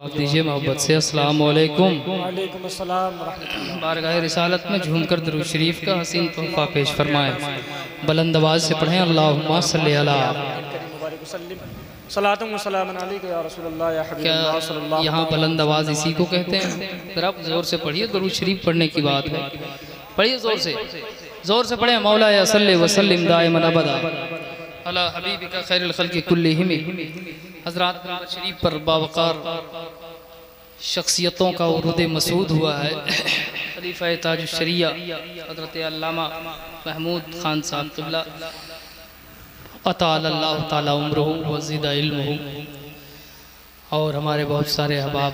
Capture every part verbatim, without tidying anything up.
आप दीजिए मोहब्बत से अस्सलाम वालेकुम। वालेकुम अस्सलाम व रहमतुल्लाह। बारगाह रिसालत में झूमकर दुरूद शरीफ का हसीन तोहफा पेश फरमाएं। बुलंद आवाज़ से पढ़ें अल्लाहुम्मा सल्ली अला। सलातुम व सलामुन अलैका या रसूलल्लाह या हबीबल्लाह सल्लल्लाहु। यहाँ बुलंद आवाज़ इसी को कहते हैं। जरा आप जोर से पढ़िए, दुरूद शरीफ पढ़ने की बात है। पढ़िए जोर से, जोर से पढ़ें। मौला या सल्ली व सल्लिम दाइमन अबदा अला हबीबिका खैरुल खल्क़ि कुल्लिहिम। हज़रात शरीफ पर बावक़ार शख्सियतों का उरूद मसूद हुआ है। खलीफा ताजुश शरिया हज़रत अल्लामा महमूद खान साहब क़िबला अतालल्लाहु ताला उम्रहु व ज़िदा इल्महु, और हमारे बहुत सारे अहबाब,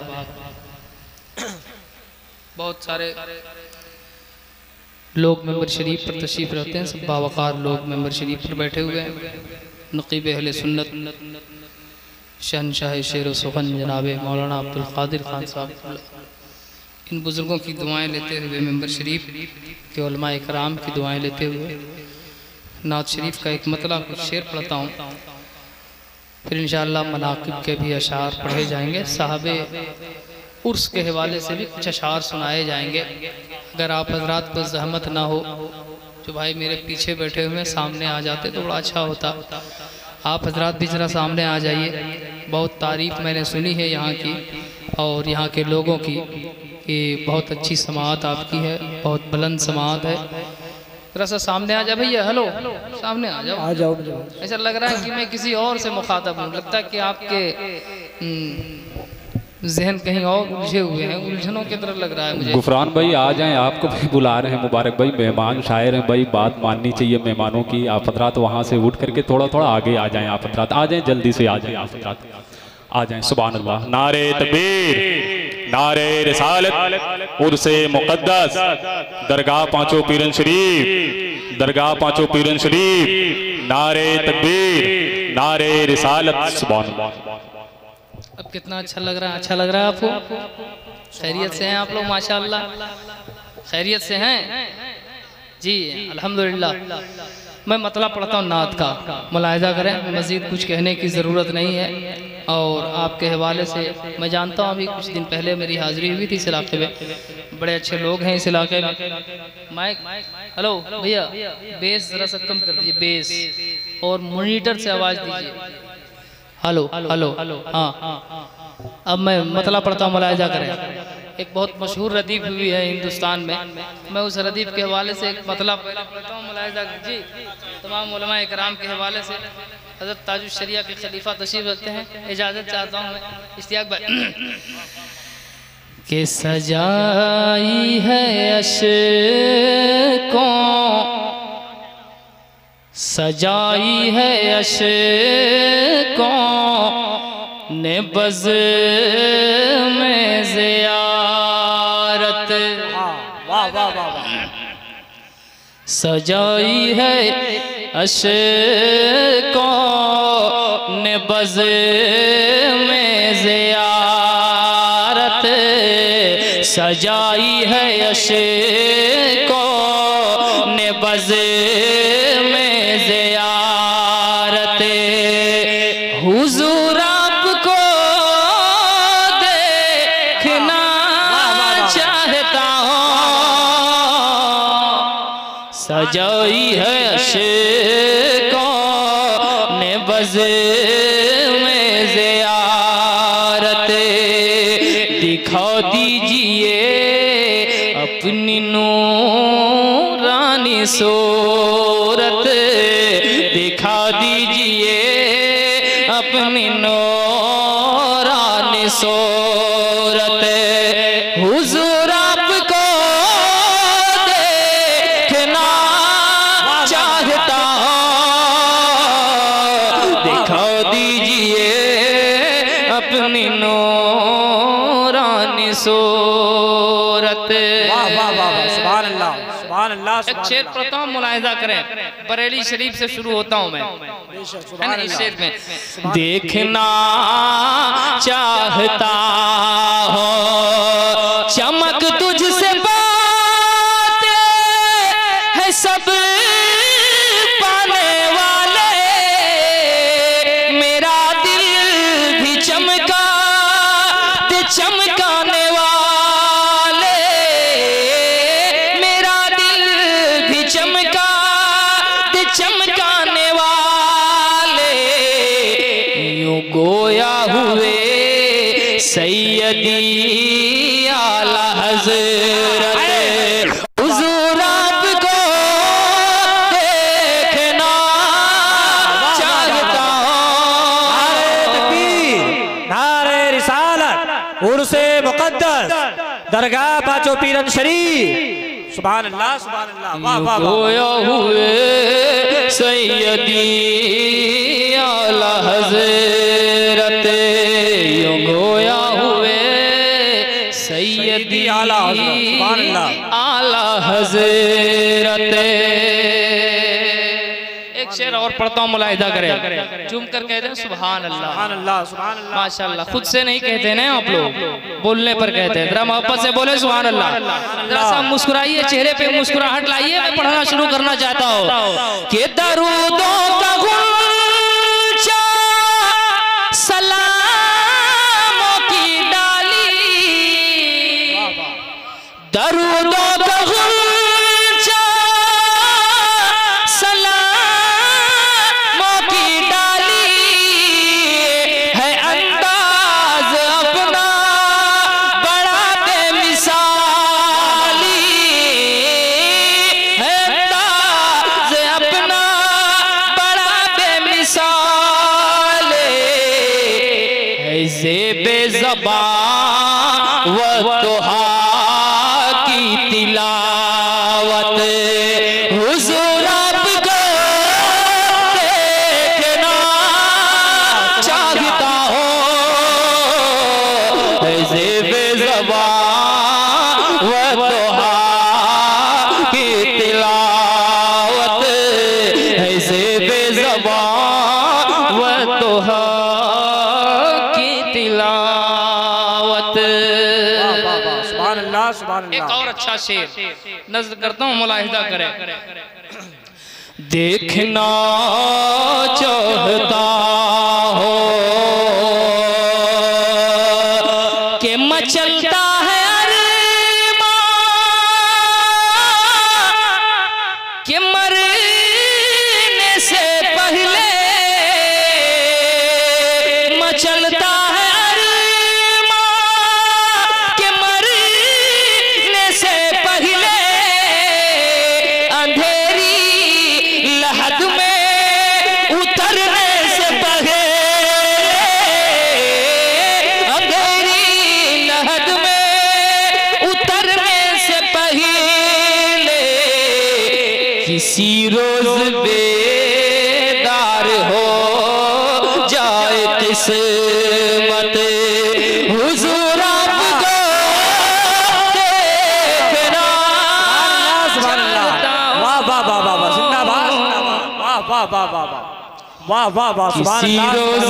बहुत सारे लोग मेंबर शरीफ पर तशरीफ़ रखते हैं। सब बावक़ार लोग मेंबर शरीफ पर बैठे हुए हैं। नक़ीब अहले सुन्नत शहनशाह शेर व सुखन जनाब मौलाना अब्दुल क़ादिर खान साहब, इन बुज़ुर्गों की दुआएं लेते हुए मेंबर शरीफ के उलमा इकराम की दुआएं लेते हुए नात शरीफ का एक मतला कुछ शेर पढ़ता हूँ। फिर इंशाअल्लाह मनाक़िब के भी अशार पढ़े जाएंगे। साहबे उर्स के हवाले से भी कुछ अशार सुनाए जाएंगे। अगर आप हज़रात को ज़हमत ना हो, जो भाई मेरे पीछे बैठे हुए सामने आ जाते तो बड़ा अच्छा होता। आप हज़रात भी ज़रा सामने आ जाइए। बहुत तारीफ़ मैंने सुनी है यहाँ की और यहाँ के लोगों की कि बहुत अच्छी समाअत आपकी है, बहुत बुलंद समाअत है। ज़रा सा सामने आ जाए भैया। हेलो, सामने आ जाओ, आ जाओ। ऐसा लग रहा है कि मैं किसी और से मुखातब हूँ। लगता है कि आपके जहन कहीं और उलझे हुए हैं, उलझनों की तरह लग रहा है मुझे। गुफरान भाई आ जाएं, आपको भी बुला रहे हैं। मुबारक भाई, मेहमान शायर हैं भाई, बात माननी चाहिए मेहमानों की। आप हज़रात वहाँ से उठ करके थोड़ा थोड़ा आगे आ जाएं। आप हज़रात आ जाएं, जल्दी से आ जाएं। आप हज़रात आ जाएं। सुभान अल्लाह। नारे तकबीर, नारे रिसालत, उर्से मुक़द्दस, दरगाह पांचों पीरन शरीफ, दरगाह पांचों पीरन शरीफ, नारे तकबीर, नारे रिसालत। सुभान अल्लाह। अब कितना अच्छा लग रहा है। अच्छा लग रहा है आपको? खैरियत से हैं आप लोग? माशाअल्लाह खैरियत से हैं जी, अल्हम्दुलिल्लाह। मैं मतला पढ़ता हूँ नात का, मुलाहिज़ा करें। मज़ीद कुछ कहने की ज़रूरत नहीं है। और आपके हवाले से मैं जानता हूँ, अभी कुछ दिन पहले मेरी हाज़िरी हुई थी इस इलाके में। बड़े अच्छे लोग हैं इस इलाके में। माइक, हेलो भैया, बेस ज़रा सा कम कर दीजिए, बेस, और मोनीटर से आवाज़ दीजिए। हेलो हेलो हाँ। अब मैं मतला पढ़ता हूँ, मुलाहिज़ा करें। एक बहुत मशहूर रदीफ हुई है हिंदुस्तान में। मैं उस रदीफ के हवाले से एक मतला पढ़ता हूँ, मुलाहिज़ा कीजिए। तमाम उलमा इकराम के हवाले से हज़रत ताजुश शरिया के खलीफा तशरीफ़ रखते हैं। इजाज़त चाहता हूँ मैं इश्तियाक भाई के सजाई है अशकों, सजाई है अशकों ने बज़ में ज़ियारत, वाह वाह वाह। सजाई है अशकों ने बज़ में ज़ियारत, सजाई है अशकों ने बज़ में ज़ियारत। हुज़ूर आपको देखना चाहता हूँ, सजाई है अशकों ने बज़ में ज़ियारत। दिखा दीजिए अपनी नूरानी सूरत, दिखा दीजिए अपनी नूरानी सूरत। हुज़ूर आपको देखना चाहता हूँ, दिखा दीजिए अपनी नूरानी सूरत। वाह वाह वाह। सुभान अल्लाह, सुभान अल्लाह। एक शेर पढ़ता हूँ, मुलाहिज़ा करें। बरेली शरीफ से शुरू होता हूँ मैं, है ना। इस शेर में देखना चाहता हो चमक तुझसे बातें है सब पाने वाले, मेरा दिल भी चमका चमकाने वाले, मेरा दिल भी चमका दे चमकाने वाले, यूं गोया हुए सैयदी आला हज़रत, हुज़ूर आपको देखना चाहता हूँ। नारे रिसालत, उर्से मुक़द्दस, दरगाह पाचो पीरन शरीफ। सुभान अल्लाह, सुभान अल्लाह, वाह वाह वाह। गोया हुए सैयदी आला हज़रत, यूं गोया हुए सैयदी आला हज़रत, सुभान अल्लाह। आला हज़रत। एक शेर और पढ़ता हूँ, मुलाहिदा करें, झूम कर कहते हैं सुभान अल्लाह, सुभान अल्लाह, सुभान अल्लाह। माशाअल्लाह। खुद से नहीं कहते ना आप लोग, बोलने पर कहते हैं। जरा मोहब्बत से बोले सुभान अल्लाह। जरा सा मुस्कुराइए, चेहरे पे मुस्कुराहट लाइए। मैं पढ़ना शुरू करना चाहता हूँ कि दरूदों का गुलचा सलामों की डाली, दरूदों का गुलचा सलामों की डाली, है अंदाज अपना बड़ा बेमिसाली, है अंदाज अपना बड़ा बेमिसाली, है ज़ेबे ज़बान व दुहा की तिलावत, हुज़ूर आपको देखना चाहता हूँ, है ज़ेबे ज़बान व दुहा की तिलावत, है ज़ेबे ज़बान व दुहा की तिलावत। सुभान अल्लाह, सुभान एक अल्लाह। और अच्छा शेर नज़्म करता हूँ, मुलाहिदा करें। देखना चाहता हो कि मचलता है अरमान, कि मरने से पहले मचलता है अरमान, कि मरने से पहले अंधेरी लहद में उतरने से पहले, अंधेरी लहद में उतरने से पहले, किसी रोज बेदार हो जाए किस्मत, हुज़ूर आपको देखना सुभान अल्लाह। वाह वाह वाह वाह वाह, जिंदाबाद, जिंदाबाद। वाह वाह वाह वाह वाह, वाह वाह वाह, सुभान किसी अल्लाह। रोज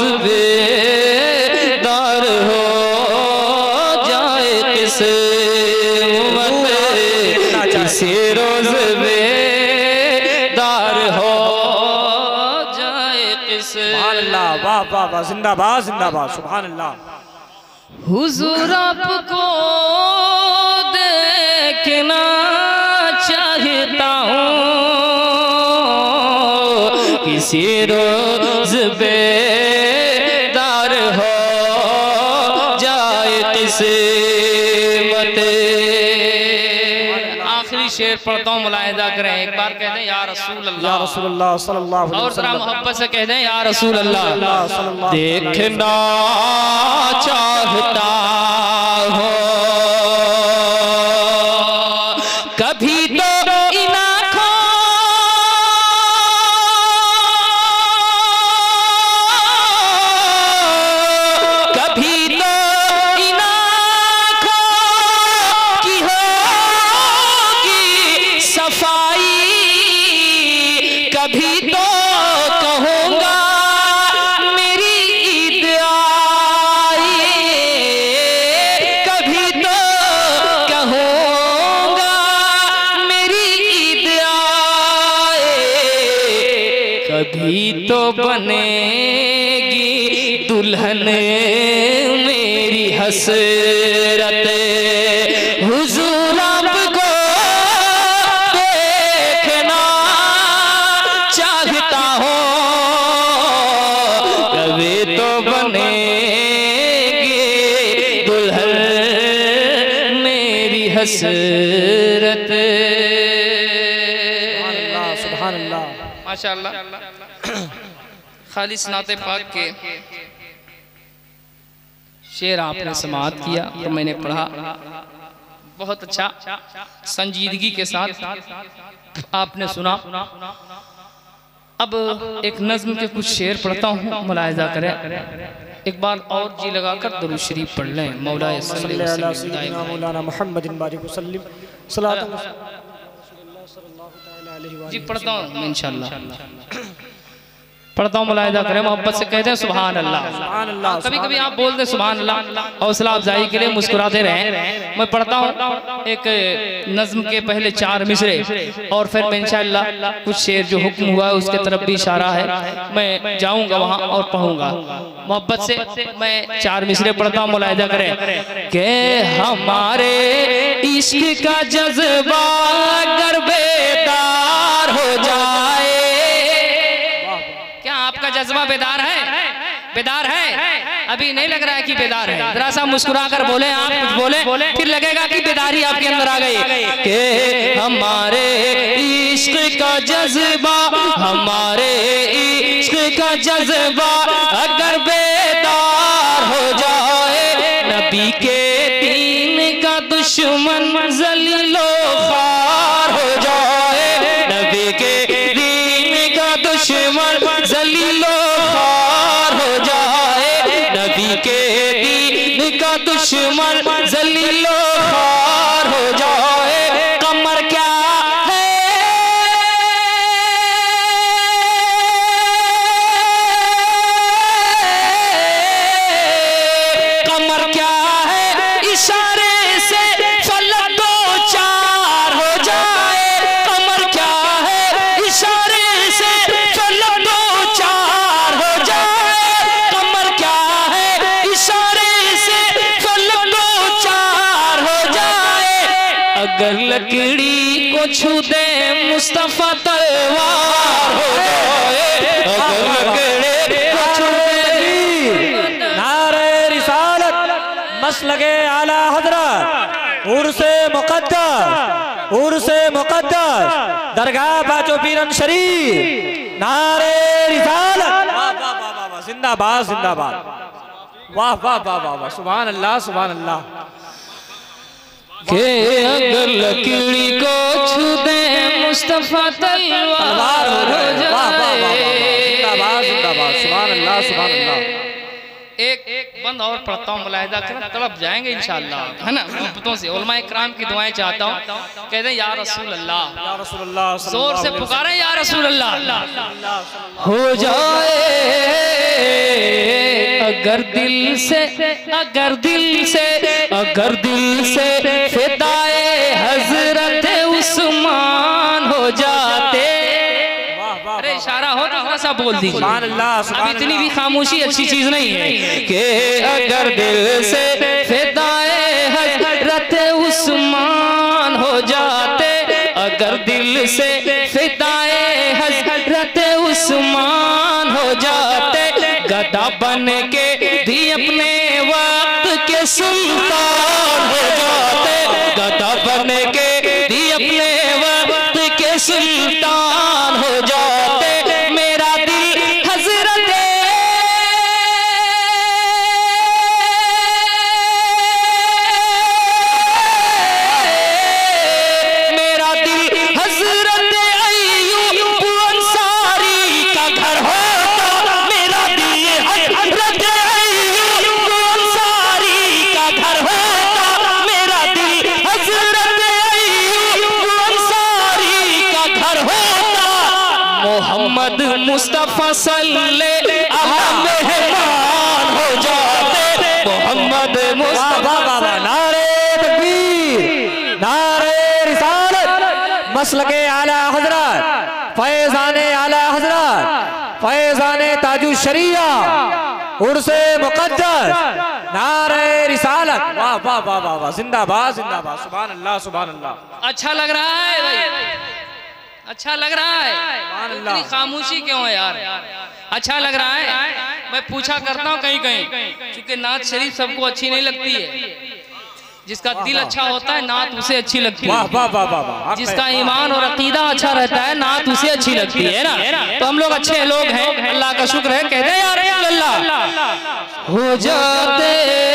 बेदार हो जाए किस्मत, किसी रोज बेदार हो जाए सुभान किस्मत, अल्लाह, वाह वाह वाह, जिंदाबाद, जिंदाबाद, सुभान अल्लाह। हुज़ूर आपको देखना चाहता हूँ, किसी रोज बेदार हो जाए किस्मत। आखिरी शेर पढ़ता हूँ, मुलाहिदा करें। एक बार कह दें या रसूल या अल्लाह, रसूलुल्लाह सल्लल्लाहु अलैहि और जरा वसल्लम। मोहब्बत से कह दें या रसूल अल्लाह। सल्लल्लाहु देखना चाहता हो कभी तो इन आँखों, कभी तो इन आँखों की होगी सफाई, कभी तो कहूँगा मेरी ईद आई, कभी तो कहूँगा मेरी ईद आए, कभी तो बनेगी दुल्हन मेरी हसरत हुजूर आपको देखना चाहता हूँ, कभी तो बनेगी दुल्हन मेरी हसरत। सुभान अल्लाह। माशाअल्लाह। खालिस नाते पाक के शेर आपने समाअत किया तो मैंने पढ़ा, बहुत अच्छा संजीदगी के साथ आपने सुना। अब एक नज्म के कुछ शेर पढ़ता हूँ, मुलाहिजा करें। एक बार और जी लगाकर दुरूद शरीफ पढ़ लें। मौलाए सल्लल्लाहु अलैहि वसल्लम मौलाना मुहम्मदिन बारिक वसल्लम सलातन जी पढ़ता हूँ मैं इंशाअल्लाह, पढ़ता हूँ, मुलाहिजा करें, मोहब्बत से कहते हैं सुभान अल्लाह। कभी कभी आप बोलते सुभान अल्लाह, हौसला अफजाई के लिए मुस्कुराते रहें। मैं पढ़ता हूँ एक नज्म के पहले चार मिसरे और फिर मैं इंशाअल्लाह कुछ शेर जो हुक्म हुआ है उसके तरफ भी इशारा है, मैं जाऊँगा वहाँ और पढ़ूंगा। मोहब्बत से मैं चार मिसरे पढ़ता हूँ, मुलाहिजा करें कि हमारे इश्क का जज्बा अगर बेदार हो जाए। क्या आपका जज्बा बेदार है? बेदार है? अभी नहीं लग रहा है कि बेदार है। जरा सा मुस्कुरा कर बोले, आप कुछ बोले फिर लगेगा कि बेदारी आपके अंदर आ गई। कि हमारे इश्क का जज्बा, हमारे इश्क का जज्बा अगर बेदार हो जाए, नबी के दीन का दुश्मन जलीलो ख्वार हो जाए, नबी के दीन का दुश्मन जलीलो ख्वार हो जाए, नबी के दीन का दुश्मन जलीलो ख्वार हो जाए। कमर क्या है, कमर क्या है, इशारे से फलक दो चार हो जाए। कमर क्या है, इशारे से फलक दो चार हो जाए। कमर क्या है, इशारे से फलक दो चार हो जाए। अगर लकड़ी को छू दे मुस्तफा तलवार हो जाए, अगर लकड़ी को छू दे। नारे रिसालत मसलके आला हजरत उर्से मुक़द्दस, उर्से मुक़द्दस दरगाह पाचो पीरन शरीफ। नारे रिसालत, वाह वाह वाह वाह, जिंदाबाद जिंदाबाद, वाह वाह वाह वाह वाह, सुभान अल्लाह सुभान अल्लाह। के अगर लकड़ी को छू दे मुस्तफा तलवार हो जाए। वाह वाह वाह वाह, जिंदाबाद जिंदाबाद, सुभान अल्लाह सुभान अल्लाह। एक एक बंद और पढ़ता हूँ, मुलाहिजा करें, तलब जाएंगे इंशाअल्लाह, है ना। मोहब्बतों से उलमाए किराम की दुआएं चाहता हूँ। कहते हैं या रसूल अल्लाह, या रसूल अल्लाह, जोर से पुकारें या रसूल अल्लाह। हो जाए अगर दिल से, अगर दिल से, अगर दिल से फिदाए हजरत उस्मान हो जाते। अरे इशारा हो तो थोड़ा सा बोल दीजिए। सुभान अल्लाह, अब इतनी भी खामोशी अच्छी चीज नहीं है कि अगर दिल से फिदाए हजरत उस्मान हो जाते, अगर दिल से फिदाए हजरत उस्मान हो जाते, गदा बन के भी अपने वक्त के सुल्तान हो जाते, गदा बन के भी अपने वक्त के सुल्तान हो जाते। मेरा दिल हजरत मेरा दिल हजरत अय्यूब अंसारी का घर होता, मेरा दिल हजरत अय्यूब अंसारी का घर होता, मेरा दिल हजरत अय्यूब अंसारी का घर होता। मोहम्मद मुस्तफा सल्लल्लाहु मेहमान हो जाते, मोहम्मद मुस्तफा। नारे तकबीर, नारे रिसालत मसलके आला हजरत फैजाने आला हजरत फैजाने ताजु शरिया उर्से मुक़द्दस नारे रिसालत, वाह वाह वाह वाह वाह, जिंदाबाद जिंदाबाद, सुभान अल्लाह सुभान अल्लाह। अच्छा लग रहा है भाई, अच्छा लग रहा है, इतनी खामोशी क्यों है यार? अच्छा लग रहा है। मैं पूछा करता हूँ कहीं कहीं, क्योंकि नात शरीफ सबको अच्छी नहीं लगती है। जिसका दिल अच्छा होता है नात उसे अच्छी लगती है। वाह वाह वाह वाह वाह। जिसका ईमान और अकीदा अच्छा रहता है नात उसे अच्छी लगती है ना। तो हम लोग अच्छे लोग हैं, अल्लाह का शुक्र है, कहते हैं यार अल्लाह हो जाते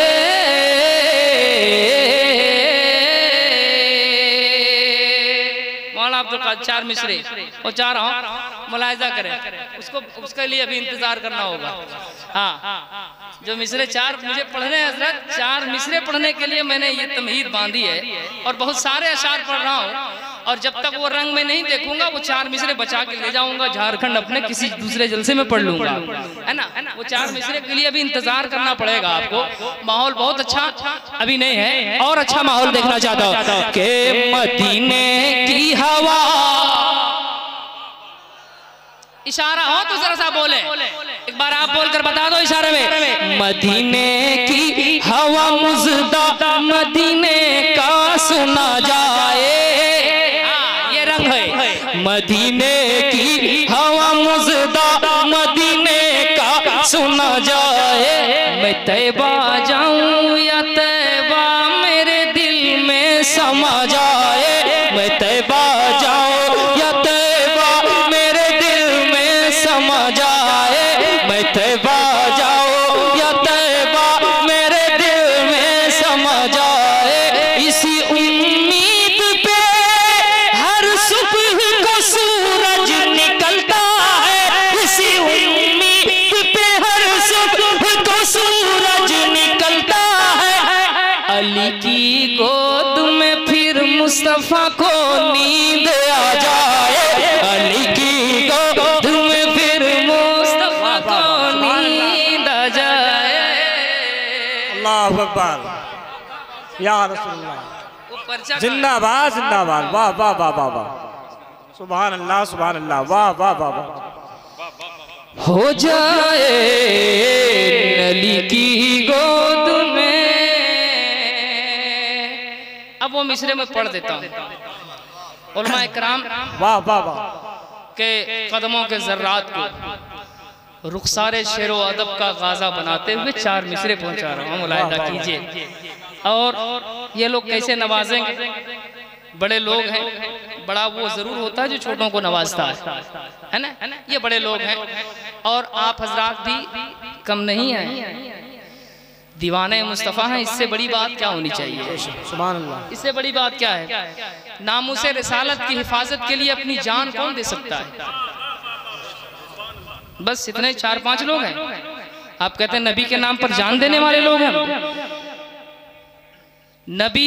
मौलाना अब्दुल कादिर चार मिसरे और चार हूँ, मुलाहिजा करें उसको, उसके लिए अभी इंतजार करना होगा। हाँ, जो मिसरे चार मुझे पढ़ने हैं हजरत, चार मिसरे पढ़ने के लिए मैंने ये तमहीद बांधी है और बहुत सारे अशार पढ़ रहा हूँ। और जब तक वो रंग में नहीं देखूंगा वो चार मिसरे बचा के ले जाऊंगा झारखंड, अपने किसी दूसरे जलसे में पढ़ लूंगा, है ना। वो चार मिसरे के लिए अभी इंतजार करना पड़ेगा आपको। माहौल बहुत अच्छा अभी नहीं है, और अच्छा माहौल देखना चाहता हूँ कि मदीने की हवा, इशारा हो तो जरा सा बोले, एक बार आप बोलकर बता दो इशारे में। मदीने की हवा मुज़दा मदीने का सुना जाए, ये रंग है। मदीने की हवा मुज़दा मदीने का सुना जाए। मैं तैबा जाऊं या तैबा मेरे दिल में समा जाए। मैं तैबा जाऊं या तैबा मेरे दिल में समा जाए। मैं तैबा जाऊं या तैबा मेरे दिल में समा जाए। इसी उम्मीद पे हर सुबह को सूरज निकलता है। इसी उम्मीद पे हर सुबह को सूरज निकलता है। अली की गोद में फिर मुस्तफा को नींद आ जाए। अली की गोद में फिर मुस्तफा को नींद आ जाए। अल्लाहु अकबर, या रसूलुल्लाह, जिंदाबाद जिंदाबाद, वाह वाह वाह वाह वाह, सुभान अल्लाह सुभान अल्लाह, वाह वाह वाह वाह। हो जाए अली की गोद में। अब वो मिसरे में पढ़ देता हूँ। उलमा इकराम वाह वाह वाह के कदमों के जर्रात को रुखसारे शेरो अदब का गाजा बनाते हुए चार मिसरे पहुंचा रहा हूँ, मुलाहिदा कीजिए। और ये लोग कैसे नवाजेंगे, बड़े लोग हैं, बड़ा वो जरूर होता है जो छोटों को नवाजता है, है ना। ये बड़े लोग हैं और आप हजरात भी कम नहीं हैं, दीवाने मुस्तफ़ा हैं। इससे बड़ी बात क्या होनी चाहिए? सुभान अल्लाह। इससे बड़ी बात क्या है? नामुसे रिसालत की हिफाजत के लिए अपनी जान कौन दे सकता है? बस इतने चार पांच लोग हैं। आप कहते हैं नबी के नाम पर जान देने वाले लोग हैं। नबी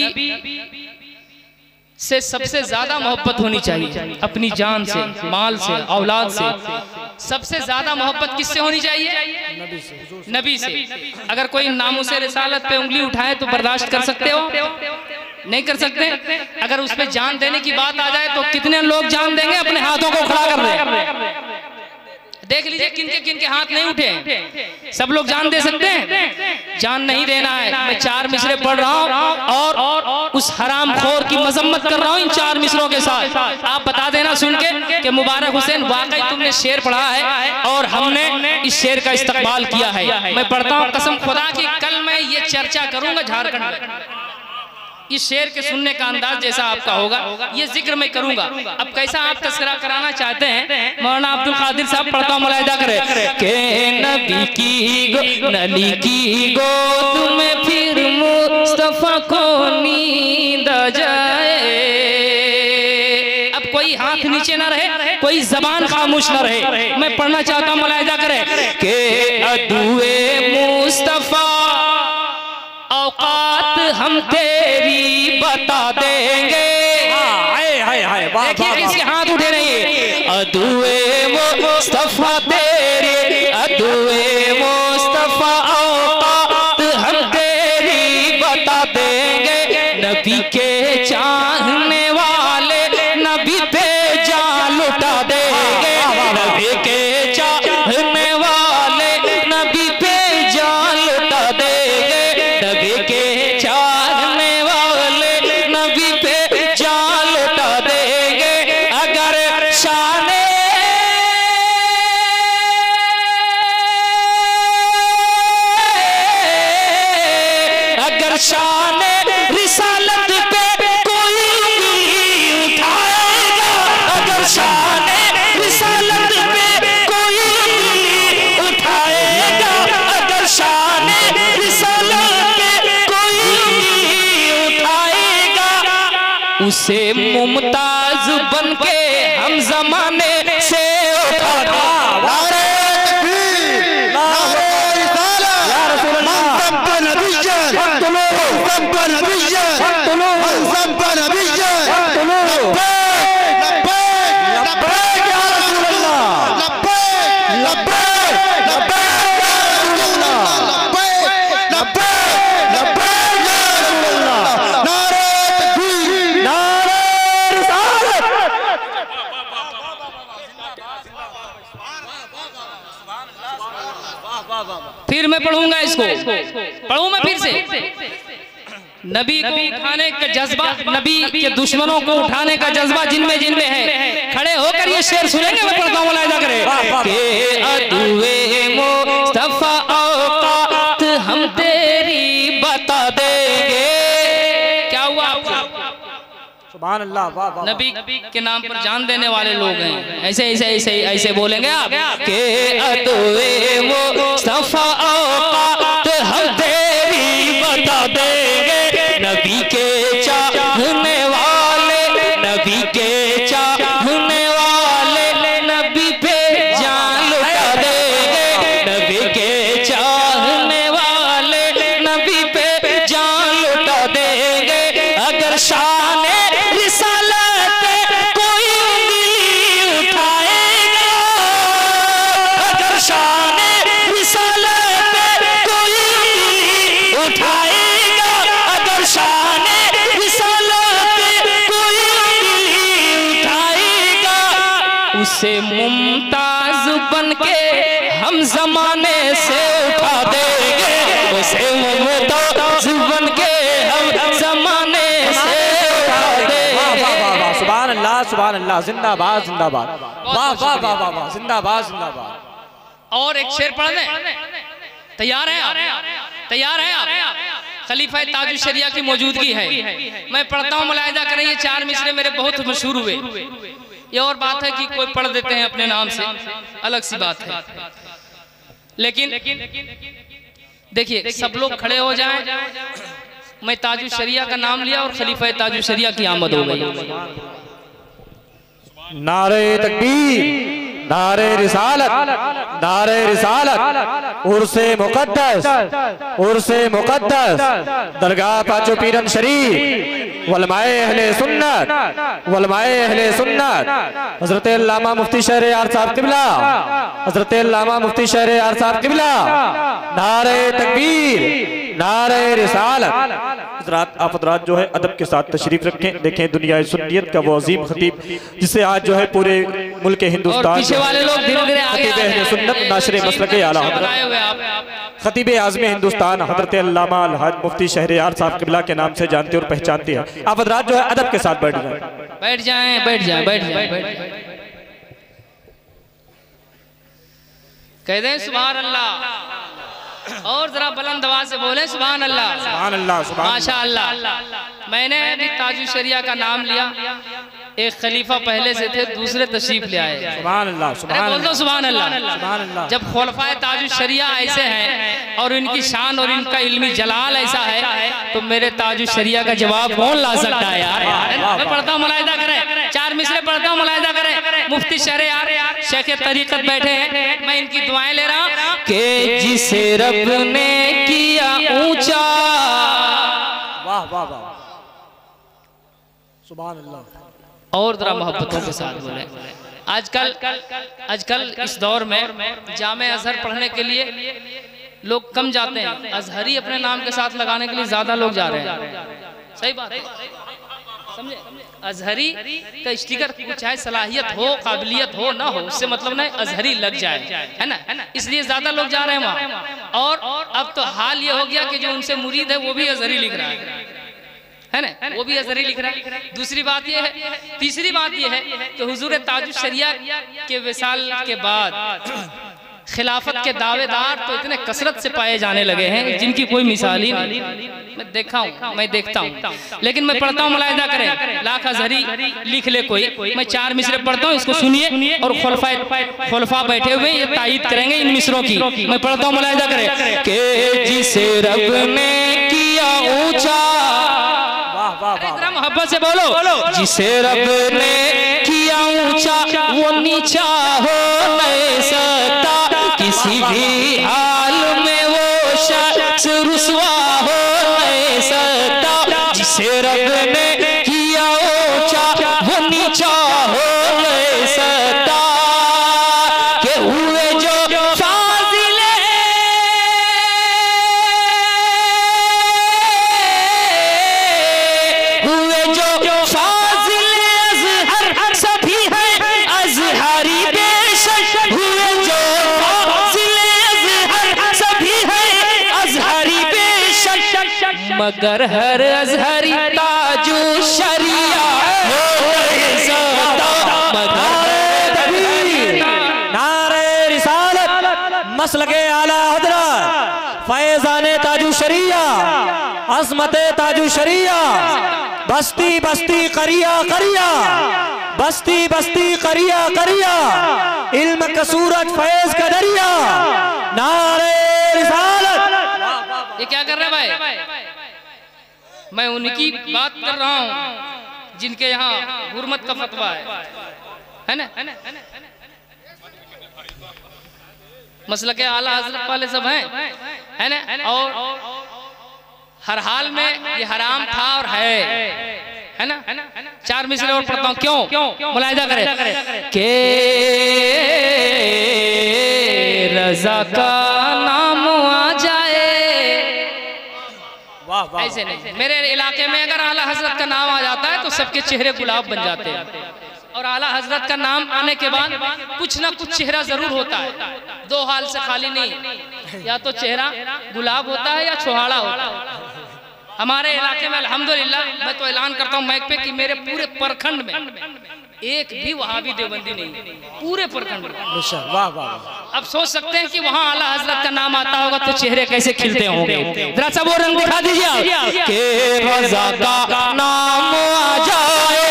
से सबसे ज्यादा मोहब्बत होनी चाहिए, अपनी जान से, माल से, औलाद से। सबसे ज्यादा मोहब्बत किससे होनी चाहिए? नबी से। अगर कोई नामुसे रिसालत पे उंगली उठाए तो बर्दाश्त कर सकते हो? नहीं कर सकते। अगर उस पे जान देने की बात आ जाए तो कितने लोग जान देंगे? अपने हाथों को खड़ा कर दे। देख लीजिए किनके किनके हाथ नहीं उठे। सब लोग जान दे सकते हैं? जान नहीं देना है। मैं चार मिसरे पढ़ रहा हूँ और, और उस हराम खोर की मजम्मत कर रहा हूँ इन चार मिसरों के साथ। आप बता देना सुन के कि मुबारक हुसैन वाकई तुमने शेर पढ़ा है और हमने इस शेर का इस्तकबाल किया है। मैं पढ़ता हूँ कसम खुदा की, कल मैं ये चर्चा करूंगा झारखंड में। इस शेर के सुनने का अंदाज जैसा आपका होगा ये जिक्र मैं करूंगा। अब कैसा आप तस्करा कराना चाहते हैं? मौलाना अब्दुल कादिर साहब पढ़ता हूं, मुलाहिदा करें के नबी की नली की गोद में फिर मुस्तफा को नींद आ जाए। अब कोई हाथ नीचे ना रहे, कोई जबान खामोश ना रहे। मैं पढ़ना चाहता हूं, मुलाहिदा करें के अदुए मुस्तफा औकात हम तेरी बता देंगे। हाय हाय हाय, देखिए किसके हाथ उठे नहीं। अदुए मुस्तफा तेरे, अदुए मुस्तफा औकात हम तेरी बता देंगे। नबी के चाहने वाले नबी पे जान लुटा देंगे। नबी के चाहने वाले नबी पे जान लुटा देंगे। शान रिसालत पे कोई उंगली उठाएगा, अगर शान रिसालत पे कोई उंगली उठाएगा, अगर शान रिसालत पे कोई उंगली उठाएगा, उसे मुमताज बन के हम जमाने से उठाएगा। फिर मैं पढ़ूंगा इसको, पढ़ूं मैं फिर से। नबी को उठाने का जज्बा, नबी के दुश्मनों को उठाने का जज्बा जिनमें जिनमें है, खड़े होकर ये शेर सुनेंगे। मैं पढ़ता हूँ, मुलाहिजा करें कि अदुए मुस्तफा औकात हम तेरी बता देंगे। क्या हुआ आपको? सुभान अल्लाह, वाह वाह। नबी के नाम पर जान देने वाले लोग हैं, ऐसे ऐसे ऐसे ऐसे बोलेंगे आप के अदुए मुस्तफा औकात हम तेरी बता देंगे। नबी के चाहने वाले, नबी के चाहने वाले नबी पे जान लुटा देंगे, नबी के चाहने वाले नबी पे जान लुटा देंगे, अगर शान रिसालत पे कोई उंगली उठाएगा, अगर शान रिसालत पे कोई उंगली उठाएगा, अगर शान रिसालत पे कोई उंगली उठाएगा, उसे मुमताज बन के हम जमाने से उठा देंगे, उसे मुमताज बन के हम जमाने से उठा देंगे। सुभान अल्लाह, सुभान अल्लाह, जिंदाबाद जिंदाबाद, वाह वाह वाह वाह वाह, जिंदाबाद जिंदाबाद। और एक शेर पढ़ लें, तैयार हैं आप? तैयार हैं आप? खलीफा ताजुश शरिया की मौजूदगी है, मैं पढ़ता हूँ, मुलाहिजा करें। ये चार मिसरे मेरे बहुत मशहूर हुए। ये और बात है कि कोई पढ़ देते हैं अपने नाम से, अलग सी बात है, लेकिन देखिए सब लोग खड़े हो जाएं। मैं ताजुश शरिया का नाम लिया और खलीफा ताजुश शरिया की आमद हो गई। नारे तकबीर, नारे रिसालत, नारे रिसालत, उर्से मुकद्दस, उर्से मुकद्दस, दरगाह पाचो पीरन शरीफ, वलमाए अहले सुन्नत, वलमाए अहले सुन्नत, हजरत अल्लामा मुफ्ती शहर यार साहब किबला, हजरत अल्लामा मुफ्ती शहर यार साहब किबला, नारे तकबीर, नारे रिसालत। हजरात आप हजरात जो है अदब के साथ तशरीफ रखें। देखें दुनिया सुन्नियत का वो अजीम खतीब जिसे आज जो है पूरे मुल्क हिंदुस्तान वाले लोग धीरे धीरे आगे आ रहे हैं। सुन्नत नाशरे मसलक आला हज़रत खतीब आज़म हिंदुस्तान हजरत अल्लामा अलहाज मुफ्ती शहरयार साहब किबला के नाम से जानते और पहचानते हैं। आप हजरात जो है अदब के साथ बैठ जाएं, बैठ जाएं, बैठ जाएं, बैठ जाएं, कह दें सुभान अल्लाह, और जरा बुलंद आवाज से बोले सुभान अल्लाह, सुभान अल्लाह, सुभान माशा अल्लाह। मैंने अभी ताजुश शरिया का नाम लिया, एक खलीफा पहले से थे, दूसरे तशरीफ ले आए। सुभान अल्लाह, सुभान बोल दो सुभान अल्लाह, सुभान अल्लाह। जब खुलफाए ताजुश शरिया ऐसे हैं और इनकी शान और इनका इल्मी जलाल ऐसा है, तो मेरे ताजुश शरिया का जवाब कौन ला सकता है यार? मैं पढ़ता हूँ, मुलाहिजा करें, चार मिसरे पढ़ता हूँ, मुलाहिजा करें। मुफ्ती शहरयार शेख तरीकत बैठे हैं, मैं इनकी दुआएं ले रहा हूँ कि जिसे रब ने किया ऊंचा, वाह वाह वाह, सुभान अल्लाह। और जरा मोहब्बतों के साथ बोले। आजकल आजकल इस दौर में जामे अजहर पढ़ने के लिए लोग कम जाते हैं, अजहरी अपने नाम के साथ लगाने के लिए ज्यादा लोग जा रहे हैं। सही बात है, समझे? अजहरी का स्टिकर चाहे सलाहियत हो, काबिलियत हो ना हो, उससे मतलब नहीं, अजहरी लग जाए, है ना, इसलिए ज्यादा लोग जा रहे हैं वहाँ। और अब तो हाल ये हो गया कि जो उनसे मुरीद है वो भी अजहरी लिख रहा है, है ना, वो भी अजहरी लिख रहा है। दूसरी बात ये है, तीसरी बात ये है कि हुजूर ताजुश शरिया के विसाल के बाद खिलाफत के दावेदार तो इतने कसरत से पाए जाने लगे हैं जिनकी कोई मिसाल ही नहीं। मैं देखा हूँ, मैं देखता हूँ, लेकिन मैं पढ़ता हूँ, मुलाहिजा करें, लाख अजहरी लिख ले कोई, मैं चार मिसरे पढ़ता हूँ, इसको सुनिए और खुलफा खुलफा बैठे हुए ये तायीद करेंगे इन मिसरों की। मैं पढ़ता हूँ, मुलाहिजा करें कि जिसे रब ने किया ऊंचा, मोहब्बत से बोलो, जिसे रब ने किया ऊंचा वो नीचा हो नहीं सकता, किसी भी हाल में वो शख्स रुसवा हो नहीं सकता, जिसे रब ने किया ऊंचा वो नीचा हो नहीं सकता, के हुए जो फाजिले हुए जो फाजिले अज़हर सभी हैं अज़हरी बेशक, हुए जो फाजिले अज़हर सभी हैं अज़हरी बेशक, मगर हर अज़हरी ताजु शरिया हो नहीं सकता, मगर नारे रिसालत मसलके आला हज़रत फैज़ाने ताजु शरिया अज़मते ताजु शरिया, बस्ती बस्ती करिया करिया, बस्ती बस्ती करिया करिया, इल्म का सूरज फैज़ का दरिया, नारे रिसालत। ये क्या कर रहे हैं भाई? मैं उनकी बात कर रहा हूँ जिनके यहाँ हुर्मत का फतवा है, है ना? मसलके आला हज़रत वाले सब हैं, है ना? और हर हाल में ये हराम था और है, है ना? चार मिसरे और पढ़ता हूँ, क्यों? मुलाहिजा करें के रज़ा का नाम आ जाए, ऐसे नहीं। मेरे इलाके में अगर आला हजरत का नाम आ जाता है तो सबके चेहरे गुलाब बन जाते हैं, और आला हजरत का नाम आने के बाद कुछ ना कुछ चेहरा जरूर होता है, दो हाल से खाली नहीं, या तो चेहरा गुलाब होता है या छुहाड़ा होता है। हमारे इलाके में अल्हम्दुलिल्लाह मैं तो ऐलान करता हूँ माइक पे कि मेरे पूरे प्रखंड में एक भी वहाबी देवबंदी नहीं, पूरे प्रखंड में। वाह वाह। अब सोच सकते हैं कि वहाँ आला हजरत का नाम आता होगा तो चेहरे कैसे खिलते होंगे। जरा सा वो रंग दिखा दीजिए कि रज़ा का नाम आ जाए,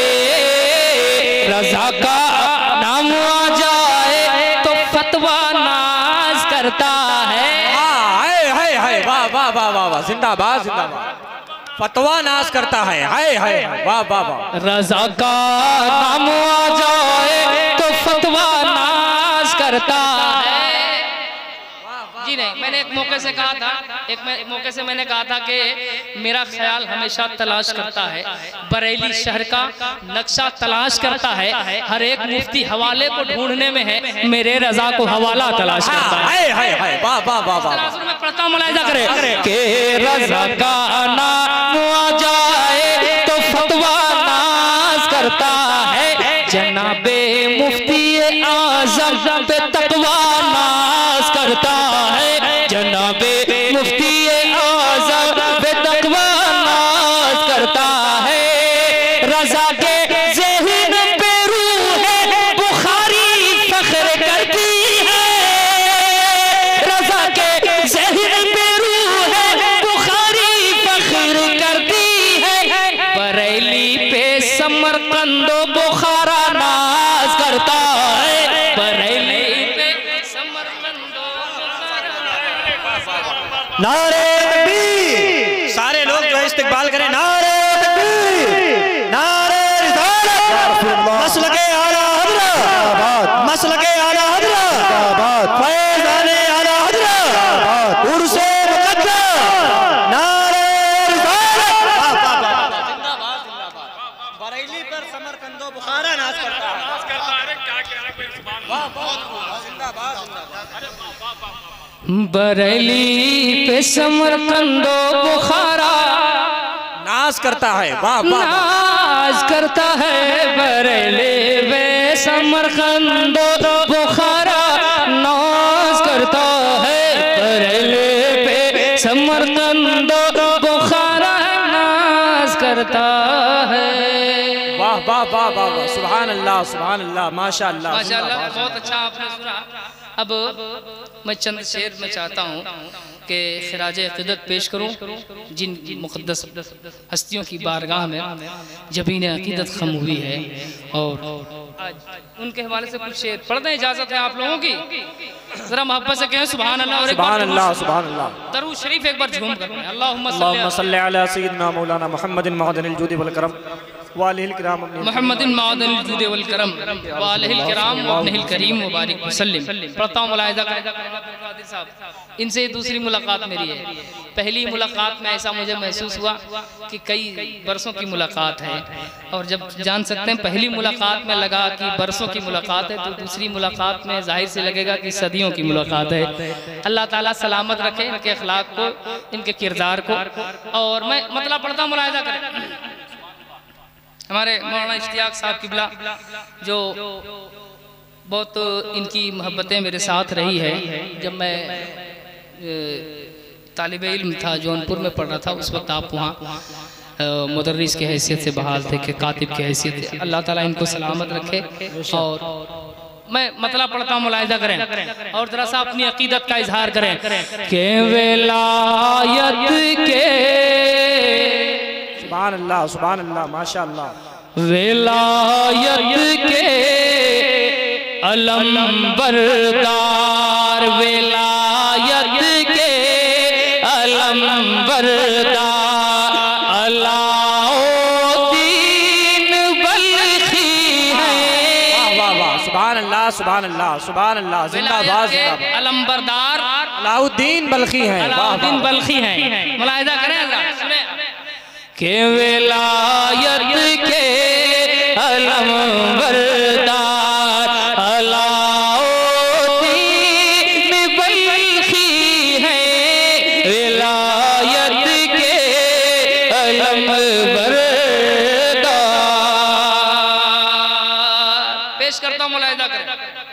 रज़ा का नाम आ जाए तो फतवा नाज करता है। वाह वाह वाह वाह वाह, जिंदाबाद जिंदाबाद, फतवा नाज करता है, हाय हाय, वाह वाह वाह। रज़ा का नाम आ जाए तो फतवा नाज करता है। जी नहीं, मैंने एक मौके से कहा था, एक, एक मौके से मैंने कहा था कि मेरा ख्याल हमेशा तलाश करता है, बरेली शहर का नक्शा तलाश करता है, हर एक मुफ्ती हवाले को ढूंढने में है, मेरे रज़ा को हवाला तलाश करता है। हाय हाय, वाह वाह वाह वाह। मैं पढ़ता हूँ, मुलाहिजा करें कि रज़ा का नाम आ जाए तो फतवा नाज करता है, जनाबे मुफ्ती आज़म पे तकवा नाज करता है, जनाबे मुफ्ती आज़म पे तकवा नाज करता है। रज़ा के ज़हन पे रूह है बुखारी फख्र करती है, रज़ा के ज़हन पे रूह है बुखारी फख्र करती है, बरेली पे समरकंदो बुखारा नाज करता है, बरेली पे समरकंदो नारे तकबीर, सारे लोग जो है इस्तिकबाल करें, नारे तकबीर, नारे रिसालत, मसलके आला हज़रत, मसलके आला हज़रत, फैज़ाने आला हज़रत, उर्से मुक़द्दस, नारे रिसालत, जिंदाबाद जिंदाबाद। बरेली पर समरकंदो बुखारा नाज करता है, वाह बहुत जिंदाबाद जिंदाबाद। बरेली पे समरकंदो बुखारा नाज करता है, वाह वाह, नाज करता है, बरेली पे समरकंदो बुखारा नाज करता है, बरेली पे समरकंदो बुखारा नाज करता है। वाह वाह वाह वाह वाह, सुभान अल्लाह सुभान अल्लाह, माशा अल्लाह माशा अल्लाह, बहुत अच्छा आपने सुना। अब मैं चंद शेर में चाहता हूँ कि खिराज अक़ीदत पेश करूँ जिन मुक़द्दस हस्तियों की बारगाह में जबीन अक़ीदत खम हुई है, और आज उनके हवाले से कुछ शेर पढ़ दें, इजाज़त है आप लोगों की? ज़रा मोहब्बत से कहें सुभान अल्लाह, और एक बार सुभान अल्लाह सुभान अल्लाह। दरूद शरीफ एक बार झूम कर पढ़ें। अल्लाहुम्मा अल्लाहुम्मा सल्लि अला सय्यिदिना मौलाना मुहम्मदिन मअदनिल जुदी वल करम व आलिहिल किराम मुहम्मदिन मअदनिल जुदी वल करम व आलिहिल किराम व अब्निहिल करीम मुबारक वसल्लम। पढ़ता हूँ, मुलाहिज़ा करें कादिर साहब, इनसे दूसरी मुलाकात मेरी है। पहली मुलाकात में ऐसा मुझे महसूस हुआ कि कई बरसों की मुलाकात है, और जब जान सकते हैं पहली मुलाकात में लगा कि बरसों की मुलाकात है, तो दूसरी मुलाकात में जाहिर से लगेगा कि सदियों की मुलाकात है। अल्लाह ताला सलामत रखे इनके अखलाक को, इनके किरदार को। और मैं मतलब पढ़ता हूँ, मुलाहिज़ा करें। हमारे मौलाना इश्तियाक साहब किबला जो बहुत इनकी मोहब्बतें मेरे साथ रही है, जब मैं तालिब इल्म था, जौनपुर में पढ़ रहा था, उस वक्त आप वहाँ मुदर्रिस की हैसियत से बहाल थे, कि कातिब की हैसियत से। अल्लाह ताला इनको सलामत रखे। और मैं मतलब पढ़ता हूँ, मुलाहिज़ा करें और जरा सा अपनी अकीदत का इजहार करें कि विलायत के, सुभान अल्लाह सुभान अल्लाह माशाअल्लाह, विलायत के अलम बरदार, विलायत के अलम बरदार अलाउद्दीन बल्खी है। वाह वाह वाह, सुभान अल्लाह सुभान अल्लाह सुभान अल्लाह, जिंदाबाद जिंदाबाद। अलम बरदार अलाउद्दीन बल्खी हैं, अलाउद्दीन बल्खी हैं। मुलाहिज़ा करें जरा के विलायत के अलम बरदार अलाउद्दीन बल्खी है, विलायत के अलम बरदार। पेश करता हूँ, मुलाहिज़ा करें।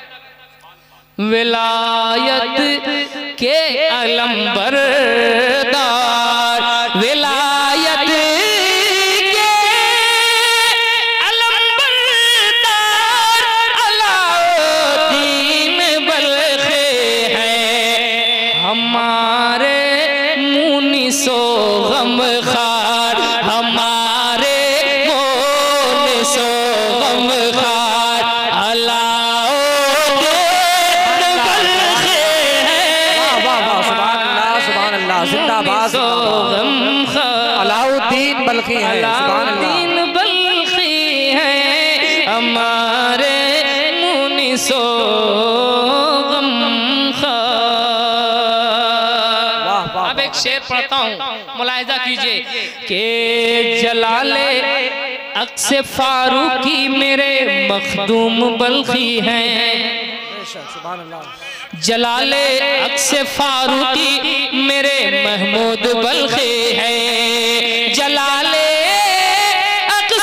विलायत के अलम बरदार, विलायत के अलम बरदार अलाउद्दीन बल्खी है। हमारे मुनिसो गमखार, हमारे मुनिसो गमखार अलाउद्दीन बल्खी है। वाह वाह, सुभान अल्लाह सुभान अल्लाह, जिंदाबाद अलाउद्दीन बल्खी है, सुभान अल्लाह। अलाउद्दीन बल्खी है हमारे मुनिसो गमखार। अब एक शेर पढ़ता हूँ, मुलाहिज़ा कीजिए कि जलाले अक्स फारूकी मेरे मखदूम बल्खी हैं, सुभान अल्लाह। जलाले अक्स फारूकी मेरे महमूद बल्खी है, जलाले अक्स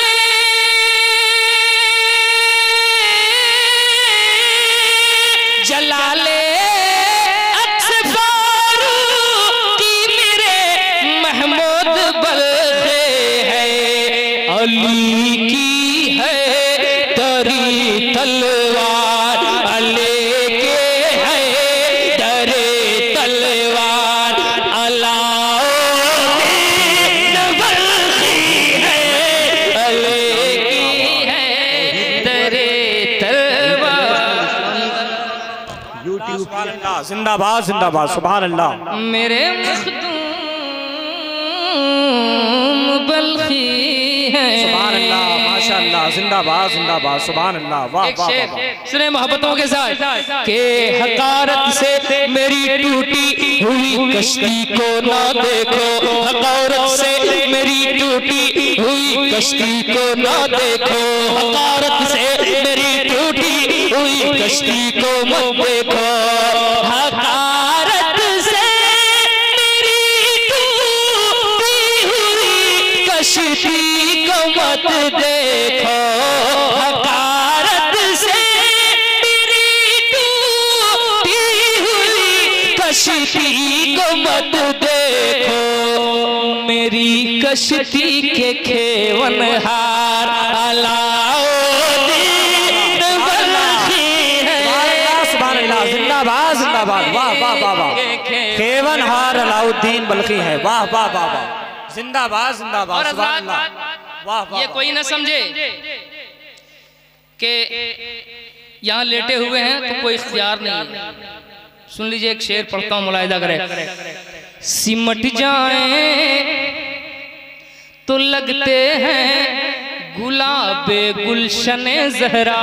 जलाले अक्स फारूकी मेरे महमूद बल्खी है। अली की है तरी तलवार, अली जिंदाबाद जिंदाबाद, सुभान अल्लाह। मेरे मखदूम बल्खी हैं, सुभान अल्लाह माशाअल्लाह, जिंदाबाद जिंदाबाद, सुभान अल्लाह। वाह वाह वाह, सुने मोहब्बतों के साथ के हकारत से मेरी टूटी हुई कश्ती को ना देखो, हकारत से मेरी टूटी हुई कश्ती को ना देखो, हकारत से मेरी टूटी हुई कश्ती को मत देखो, हकारत से मेरी टूटी हुई कश्ती को मत देखो, हकारत से मेरी टूटी हुई कश्ती को मत देखो, मेरी कश्ती के खेवनहार अलाउद्दीन बल्खी है। सुभान अल्लाह जिंदाबाद, वाह वाह वाह वाह। खेवन हार अलाउद्दीन बल्कि है, वाह वाह वाह वाह, जिंदाबाद जिंदाबाद, सुभान अल्लाह, वाह वाह। ये कोई ना समझे कि यहाँ लेटे हुए हैं तो कोई इख्तियार नहीं है। सुन लीजिए, एक शेर पढ़ता हूँ, मुलाहिदा करें। सिमट जाए तो लगते हैं गुलाबे गुलशने ज़हरा,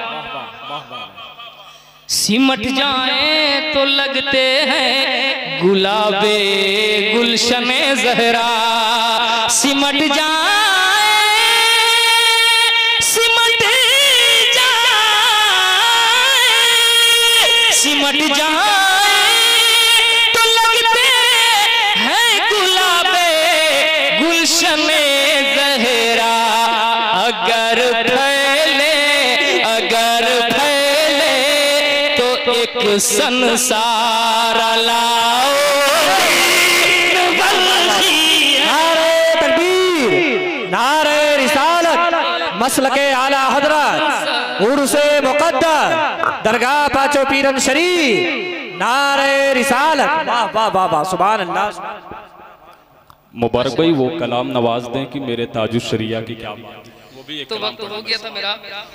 सिमट जाए तो लगते हैं गुलाबे गुलशने ज़हरा, सिमट जाए सिमट जाए सिमट जाए तो लगते हैं गुलाबे गुलशने ज़हरा, अगर फैले अगर फैले तो एक संसार लाओ। नारे तकबीर, नारे रिसालत, मसलके आला हजरत, उर्से मुक़द्दस, दरगाह पाचो पीरन शरीफ, नारे रिसालत, वाह वाह वाह वाह, सुभान अल्लाह। मुबारक भाई वो कलाम नवाज दें कि मेरे ताजुश शरिया की क्या बात है। वो भी एक तो वक्त हो गया था मेरा,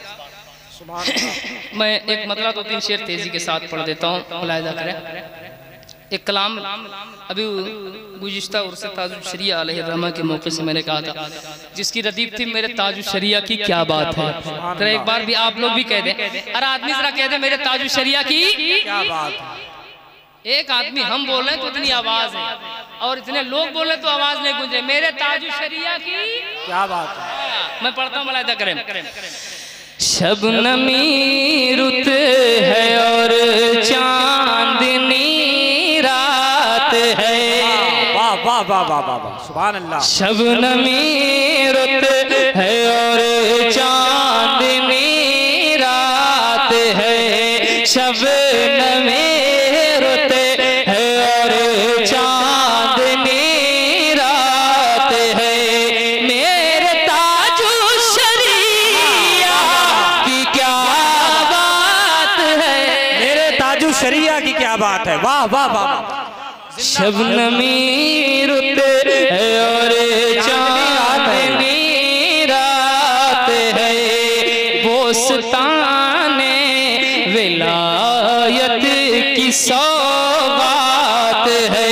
मैं एक मतलब दो तीन शेर तेजी के साथ पढ़ देता हूँ, मुलाहिदा करें। एक कलाम अभी गुज़िश्ता उर्स ताजुश शरिया अलैहिर्रहमा के मौके से मैंने कहा था, जिसकी रदीफ थी मेरे ताजुश शरिया की क्या बात है। तो एक बार भी आप लोग भी कह दें, अरे आदमी जरा कह दे मेरे ताजुश शरिया की क्या बात है। एक आदमी हम बोल रहे हैं तो इतनी आवाज है, और इतने लोग बोल रहे तो आवाज नहीं गूंजे, मेरे ताजुश शरिया की क्या बात है। मैं पढ़ता हूँ, मुलाहिदा करें। शबनमी रुत है और चांदनी रात है, वाह वाह वाह वाह वाह वाह, सुभान अल्लाह। शबनमी रुत है और चांदनी रात है, शबनमी रुत है और चांदनी रात है, मेरे ताजुश शरिया की क्या बात है, मेरे ताजुश शरिया की क्या बात है, वाह वाह वाह। शबनमी रुत है और चांदनी रात है, बोस्ताने विलायत की सौगात है,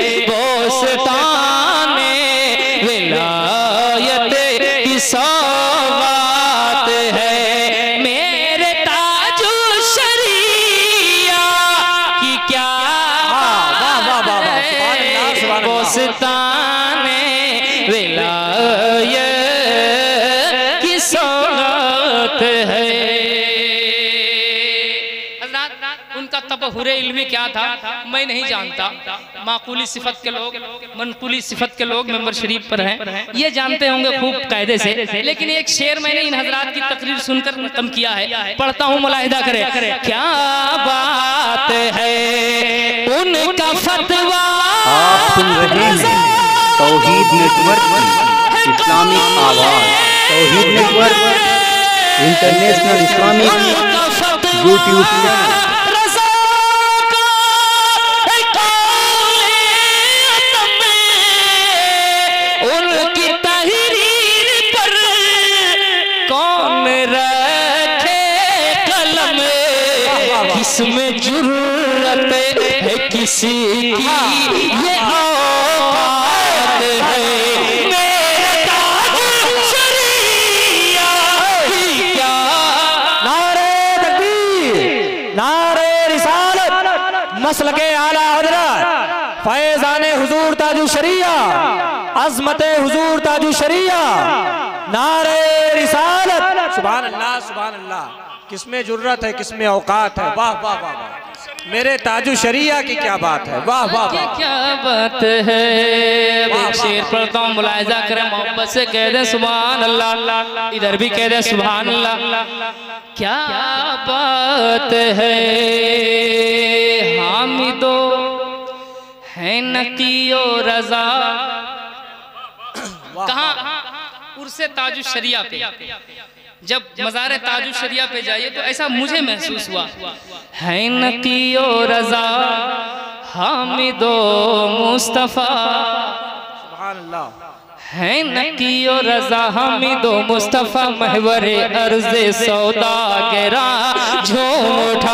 बोस्ताने विलायत की सौगात है, मेरे ताजुश शरिया की क्या बोस्ताने विलायत की सौगात है। उनका तबहुरे इल्मी क्या था मैं नहीं जानता, माकूली सिफत के लोग, मनकूली सिफत के लोग मेंबर शरीफ पर हैं, ये जानते होंगे खूब कायदे से, लेकिन एक शेर मैंने इन हजरात की तकरीर सुनकर खत्म किया है, पढ़ता हूँ, मुलाहिदा करें। क्या बात है उनका फतवा, आप सुन रहे हैं तौहीद नेटवर्क की इस्लामिक आवाज, Tauheed network international Islamic YouTube channel. उनकी तहरीर पर कौन रखे कलम, किसमें जुर्रत है किसी की ये औकात है, मेरे ताजुश शरिया की क्या। नारे तकबीर, नारे रिसालत, मसलके आला हजरत, फैज़ाने हुजूर ताजुश शरिया, अज़मते हुजूर ताजुश शरिया, नारे रिसालत, सुभान अल्लाह सुभान अल्लाह। किसमें जुर्रत है किसमें औकात है, वाह वाह वाह वाह, मेरे ताजुश शरिया की क्या बात है, वाह वाह वाह, क्या बात है। एक शेर पढ़ता हूँ, मुलाहिजा करें, मोहब्बत से कह दे सुभान अल्लाह, इधर भी कह दे सुभान अल्लाह। क्या बात है हामिदो है नकियो रजा, कहाँ उर्से ताजुश शरिया पे जब मज़ार ताजुल शरिया पे जाइए तो ऐसा मुझे महसूस हुआ है नकियो रजा हामिदो मुस्तफ़ा, सुभान अल्लाह। है नकियो रजा हामिदो मुस्तफ़ा महवरे अर्ज़े सौदा गिरा झूम उठा।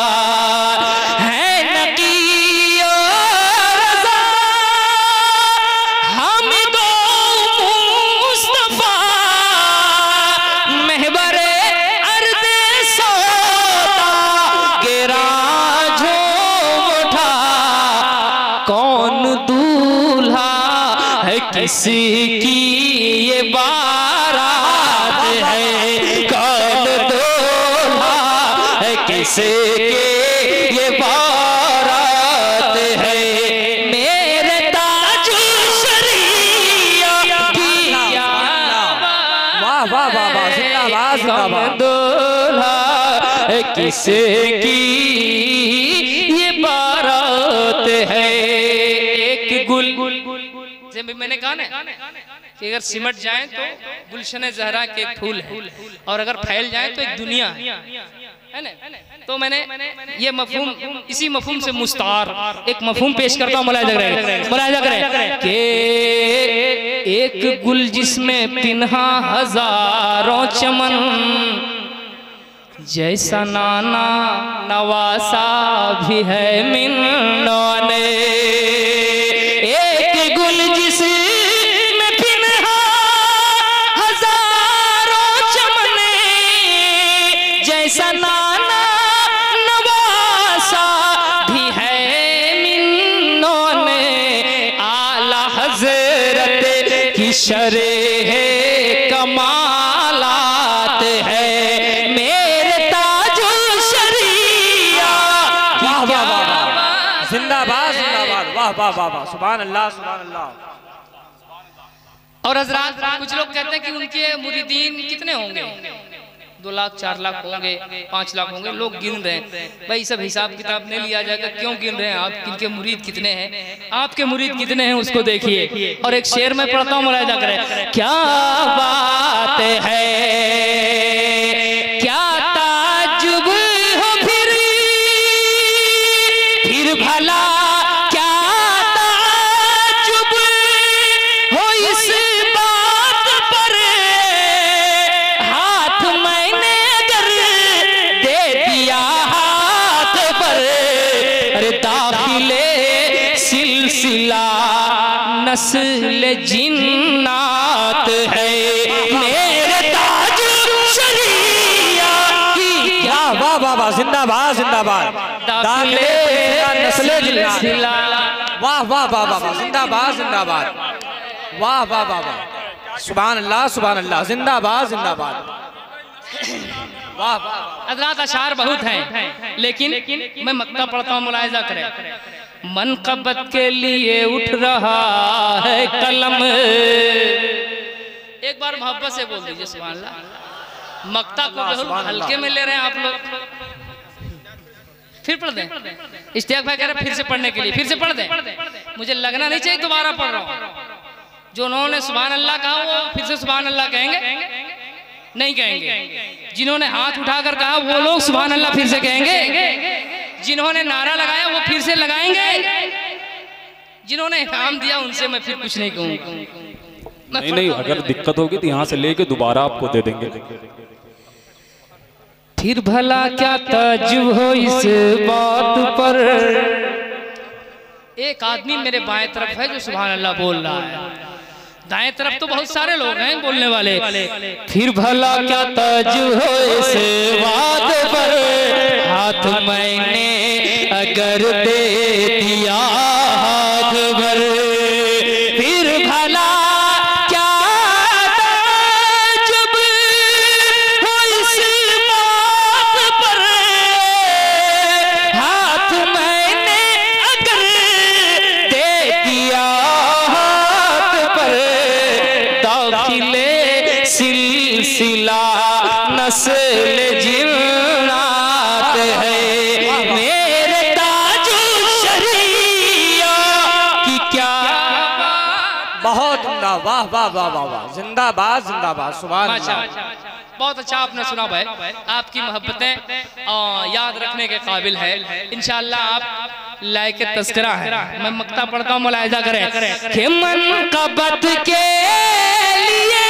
किसकी ये बारात है, कौन दूल्हा है, किसकी ये बारात है, मेरे ताजुल शरिया की। वाह वाह वाह वाह, जिंदाबाद जिंदाबाद। दूल्हा है किसकी ये बारात है। एक गुल मैंने कहा ना कि अगर सिमट जाए तो गुलशन ज़हरा के एक फूल है, और अगर फैल जाए तो एक दुनिया है ना। तो मैंने ये मफहूम, इसी मफहूम से मुस्तार एक मफहूम पेश करता हूँ। मुलाहिजा करें, मुलाहिजा करें कि एक गुल जिसमें पिन्हा हजारों चमन, जैसा नाना नवासा भी है मिन्नोने। नाना नवासा भी है मिन्नों ने, आला हजरत की शरह कमालात है, मेरे ताजुल शरिया। वाह वाह वाह, जिंदाबाद जिंदाबाद, वाह वाह वाह वाह, सुभान अल्लाह सुभान अल्लाह। और हजरात, कुछ लोग कहते हैं कि उनके मुरीदीन कितने होंगे, दो लाख चार लाख होंगे, पाँच लाख होंगे, लोग गिन रहे हैं। भाई सब हिसाब किताब नहीं लिया जाएगा, क्यों गिन रहे हैं आप, किनके मुरीद कितने हैं, आपके मुरीद कितने हैं उसको देखिए। और एक शेर में पढ़ता हूँ, मुलाहिजा करें। क्या बात है, क्या ताज्जुब हो फिर, फिर भला क्या ताज्जुब हो इस बात पर, हाथ मैंने अगर दे दिया हाथ पर, अरे दाखिले सिलसिला नस्ल जिन्नात है, मेरे ताजुल शरिया की। क्या वाह वाह वाह, जिंदाबाद जिंदाबाद, दाखिले नस्ल जिन्नात। वाह वाह वाह वाह, जिंदाबाद जिंदाबाद, वाह वाह वाह वाह, सुभान अल्लाह सुभान अल्लाह, जिंदाबाद जिंदाबाद, वाह वाह। हज़रात अशार बहुत हैं, लेकिन मैं मक्ता पढ़ता हूँ, मुलाहिजा करें। मनक़बत के लिए उठ रहा है कलम, एक बार मोहब्बत से बोल दीजिए सुभान अल्लाह। मक्ता को बहुत हल्के में ले रहे हैं आप लोग, फिर पढ़ दें। इश्तियाक भाई कह रहे फिर से पढ़ने के लिए, फिर से पढ़ दें। मुझे लगना नहीं चाहिए दोबारा पढ़ रहा हूँ। जो उन्होंने सुभान अल्लाह कहा वो फिर से सुभान अल्लाह कहेंगे? नहीं कहेंगे। जिन्होंने हाथ उठाकर कहा वो लोग सुभान अल्लाह फिर से कहेंगे। जिन्होंने नारा लगाया वो फिर से लगाएंगे। जिन्होंने इनाम दिया उनसे मैं फिर कुछ नहीं कहूँगा। नहीं नहीं, अगर दिक्कत होगी तो यहाँ से लेके दोबारा आपको दे देंगे। फिर भला क्या ताज्जुब हो इस बात पर। एक आदमी मेरे बाएं तरफ है जो सुभान अल्लाह बोल रहा है, दाएं तरफ तो बहुत सारे लोग हैं बोलने वाले। फिर भला क्या ताज्जुब हो इस बात पर, हाथ मैंने अगर दे दिया हाथ भर। फिर भला क्या ताज्जुब हो इस बात पर, हाथ मैंने अगर दे दिया हाथ पर। दाखिले सिलसिला नस्ल जिन्नात है, मेरे ताजुल शरिया की क्या। बहुत उम्दा, वाह वाह वाह वाह वाह, जिंदाबाद जिंदाबाद, सुभान अल्लाह। बहुत अच्छा आपने सुना भाई, आपकी मोहब्बतें याद रखने के काबिल है। इंशाअल्लाह आप लायक तस्करा है। मैं मक्ता पढ़ता हूँ, मुलाहिजा करें कि मनक़बत के लिए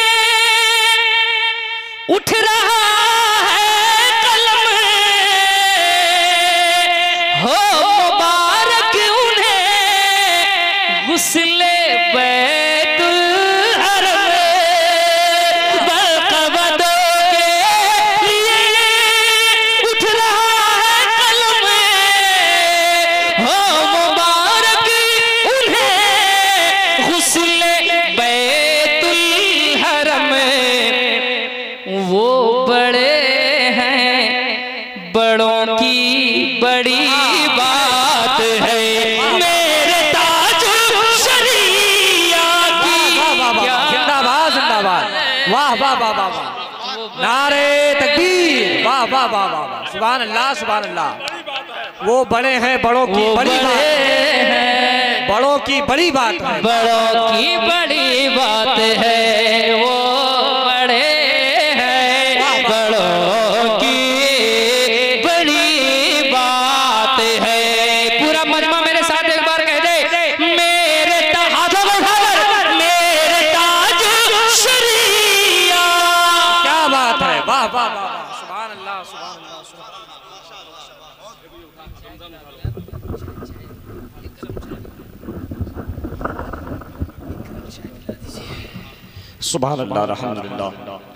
उठ रहा है कलम, हो मुबारक उन्हें गुस्ले बैतुल हरम, मनक़बतों के लिए उठ रहा है कलम, हो मुबारक उन्हें गुस्ले बैतुल हरम। वो बड़े हैं, बड़ों की बड़ी बात है, मेरे ताज शरिया की क्या जिंदाबाद जिंदाबाद, वाह वाह वाह वाह वाह, नारे तकबीर, वाह वाह वाह वाह, सुभान अल्लाह सुभान अल्लाह। वो बड़े हैं, बड़ों की बड़ी बात है, बड़ों की बड़ी बात है, बड़ों की बड़ी बात है, वो बड़े हैं, बड़ों की बड़ी बात है। पूरा मजमा मेरे साथ एक बार कह दे, मेरे ताज मेरे ताज शरिया। क्या बात है, वाह वाह वाह वाह, सुभान अल्लाह सुभान अल्लाह सुभान अल्लाह, अल्हम्दुलिल्लाह।